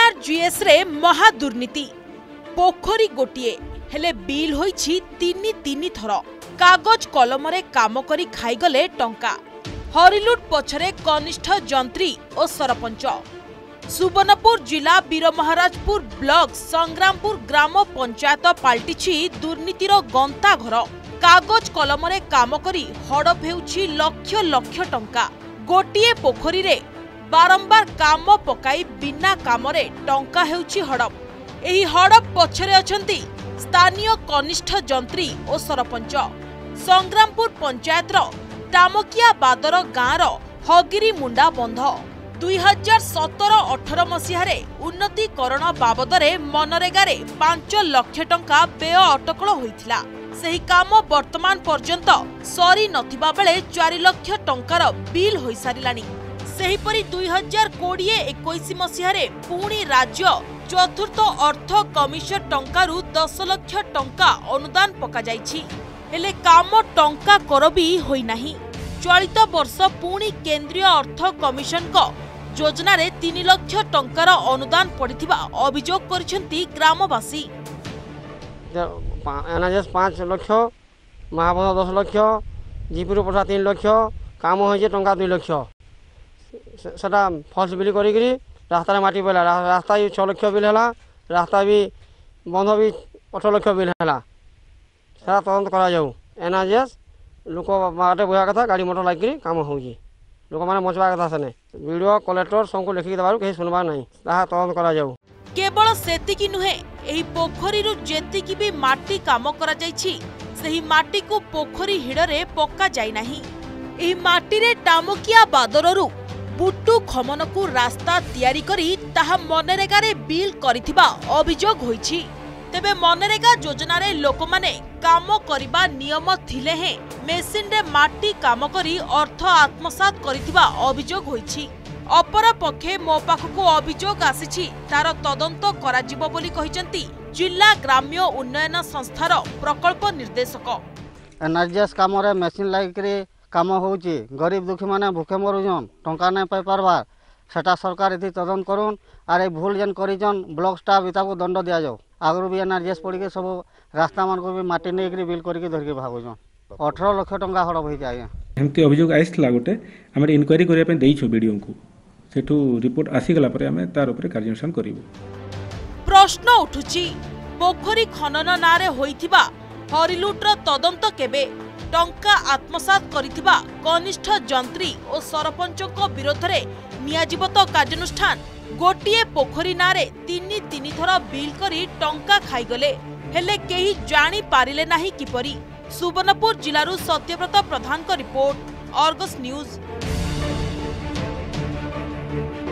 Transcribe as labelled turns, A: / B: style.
A: NRGS रे महादुर्नीति पोखरी गोटिए हेले bill होईछि तीन थर कागज कलम रे काम करी खाईगले टंका हरिलुट पछरे कनिष्ठ जंत्री और सरपंच सुवर्णपुर जिला वीरमहाराजपुर ब्लॉक संग्रामपुर ग्राम पंचायत पाल्टिछि दुर्नीतिर गंता घर कागज कलम रे काम करी हड़प हेउछि लक्ष लक्ष टंका गोटिए पोखरी रे बारंबार काम पकाई बिना काम रे टंका हेउछि हड़प एही हड़प पछरे अछंती स्थानीय कनिष्ठ जंत्री और सरपंच संग्रामपुर पंचायत टामकिया बादर गाँर हगिरी मुंडा बंध 2017-18 मसीहारे उन्नतीकरण बाबदरे मनरेगा रे 5 लाख टंका व्यय अटकल होइथिला सेही काम वर्तमान पर्यंत सरी नथिबा बेले 4 लाख टंकार बिल होई सारिलानी सेहीपरि 2020-21 मसीहारे पुणी राज्य चतुर्थ अर्थ कमिशन टंकारु 10 लाख टंका अनुदान पका जाइछि हेले काम टंका कर भी होई नाही चलित वर्ष पुणी केंद्रीय अर्थ कमिशन को योजना रे 3 लाख टंकार अनुदान पड़िथिबा अभियोग करछंती ग्रामवासी
B: एनआरजीएस 5 लाख महाबंध 10 लाख जीपुर पठा 3 लाख काम होइजे टंका 2 लाख सेटा फल्स बिल करी रास्ता माटी पड़ा रास्ता भी 6 लाख बिल है रास्ता भी बंध भी 8 लाख बिल है सारा तदंत करा जाऊ एनआरजीएस लोक बाटे बोया कथा गाड़ी मोटर लग काम हो लोक मैंने मचवा कथा सेने वीडियो कलेक्टर सबको लिखिक देबार कहीं सुनवा नहीं तदंत करा जाऊ
A: केवल सेतिकी नुहे एही पोखरीरु जेतिकी भी माटी काम करा जाइछि सेही माटी को पोखरी हिड़रे पक्का जाई नाही एही माटी रे टामकिया बादररु बुट्टू खमन को रास्ता तैयारी करी ताहा मनरेगा रे बिल करिथिबा अभियोग होईछि तेबे मनरेगा योजना रे लोक माने काम करिबा नियम थिले हे मेसिन रे माटी काम करी अर्थ आत्मसात करिथिबा अभियोग होईछि अपर पक्षे मो पाखको अभियोग आसीछि तार तदंत कराजिबो बोली कहिसंती जिला ग्राम्य उन्नयन संस्थार प्रकल्प निर्देशक
C: एनआरजीएस काम रे मेसिन लागिकरी काम होउछि गरीब दुखी माने भूखे मरुजन टंका नै पाई पारबार सेटा सरकार इति तदंत करूँ आर भूल जेन करिजन ब्लॉक स्टाफ इताको दंड दिया जाऊ आगु भी एनआरजीएस पड़ी के सब रास्ता मान को भी माटी नहीं बिल करके धरिके भागुजन 18 लाख टंका हड़प होई आज्ञा
D: एमती अभियोग आइसला गोटे आम इनक्वारी करिया पे देइछु वीडियो को सेठू रिपोर्ट आसी गला परे आमे तार ऊपर कार्यानुष्ठान करिवो
A: प्रश्न उठुची पोखरी खनन नारे होइथिबा हरिलुटर तदंत केबे टंका आत्मसात करिथिबा कनिष्ठ जंत्री और सरपंचक विरोध रे नियाजिब तो कार्यानुष्ठान गोटिए पोखरी नारे तीन थर बिल करी टंका खाईगले हेले केही जानी पारिले नाही किपरि सुवर्णपुर जिलारु सत्यव्रत प्रधान को रिपोर्ट अर्गस न्यूज।